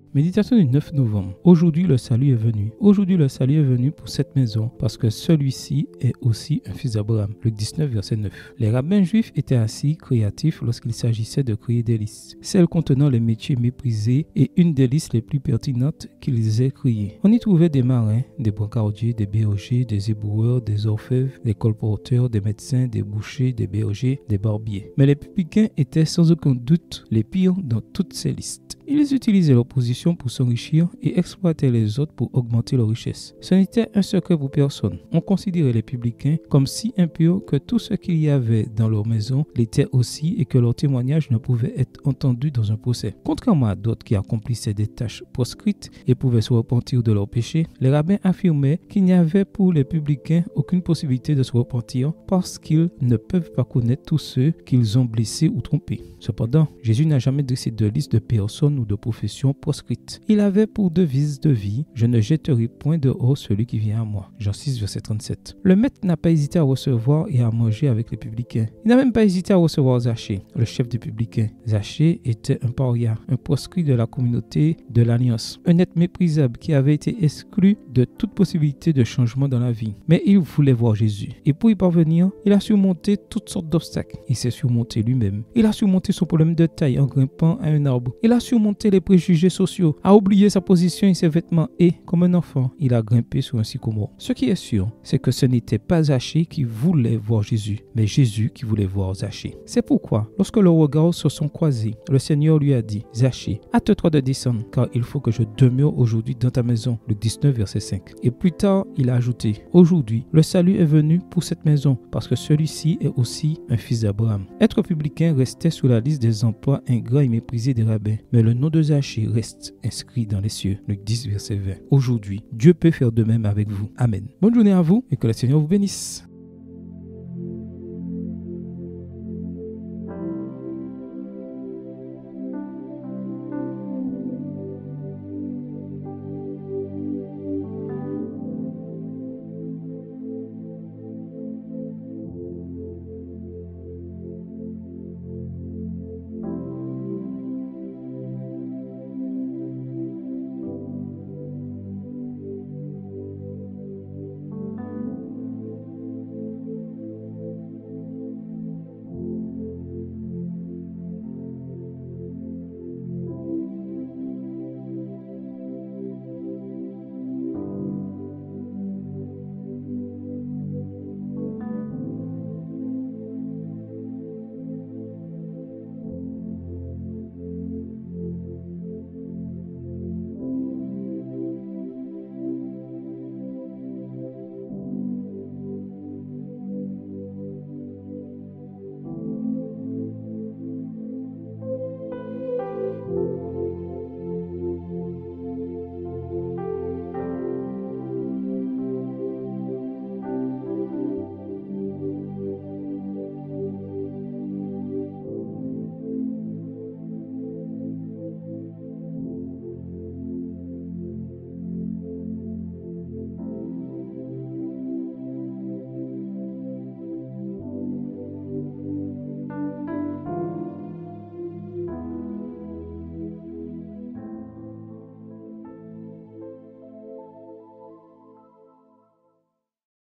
Méditation du 9 novembre. Aujourd'hui, le salut est venu. Aujourd'hui, le salut est venu pour cette maison parce que celui-ci est aussi un fils d'Abraham. Luc 19, verset 9. Les rabbins juifs étaient assis créatifs lorsqu'il s'agissait de créer des listes, celles contenant les métiers méprisés et une des listes les plus pertinentes qu'ils aient créées. On y trouvait des marins, des brancardiers, des bergers, des éboueurs, des orfèvres, des colporteurs, des médecins, des bouchers, des bergers, des barbiers. Mais les publicains étaient sans aucun doute les pires dans toutes ces listes. Ils utilisaient leur position pour s'enrichir et exploitaient les autres pour augmenter leur richesse. Ce n'était un secret pour personne. On considérait les publicains comme si impurs que tout ce qu'il y avait dans leur maison l'était aussi et que leur témoignage ne pouvait être entendu dans un procès. Contrairement à d'autres qui accomplissaient des tâches proscrites et pouvaient se repentir de leurs péchés, les rabbins affirmaient qu'il n'y avait pour les publicains aucune possibilité de se repentir parce qu'ils ne peuvent pas connaître tous ceux qu'ils ont blessés ou trompés. Cependant, Jésus n'a jamais dressé de liste de personnes ou de professions proscrites. Il avait pour devise de vie « Je ne jetterai point dehors celui qui vient à moi ». Jean 6, verset 37. Le maître n'a pas hésité à recevoir et à manger avec les publicains. Il n'a même pas hésité à recevoir Zachée, le chef des publicains. Zachée était un paria, un proscrit de la communauté de l'Alliance, un être méprisable qui avait été exclu de toute possibilité de changement dans la vie. Mais il voulait voir Jésus. Et pour y parvenir, il a surmonté toutes sortes d'obstacles. Il s'est surmonté lui-même. Il a surmonté son problème de taille en grimpant à un arbre. Il a surmonté les préjugés sociaux, a oublié sa position et ses vêtements et, comme un enfant, il a grimpé sur un sycomore. Ce qui est sûr, c'est que ce n'était pas Zachée qui voulait voir Jésus, mais Jésus qui voulait voir Zachée. C'est pourquoi, lorsque leurs regards se sont croisés, le Seigneur lui a dit, « Zachée, hâte-toi de descendre, car il faut que je demeure aujourd'hui dans ta maison. » Luc 19, verset 5. Et plus tard, il a ajouté, « Aujourd'hui, le salut est venu pour cette maison, parce que celui-ci est aussi un fils d'Abraham. » Être publicain restait sur la liste des emplois ingrats et méprisés des rabbins, mais le nom de Zachée reste inscrit dans les cieux. Luc 10, verset 20. Aujourd'hui, Dieu peut faire de même avec vous. Amen. Bonne journée à vous et que le Seigneur vous bénisse.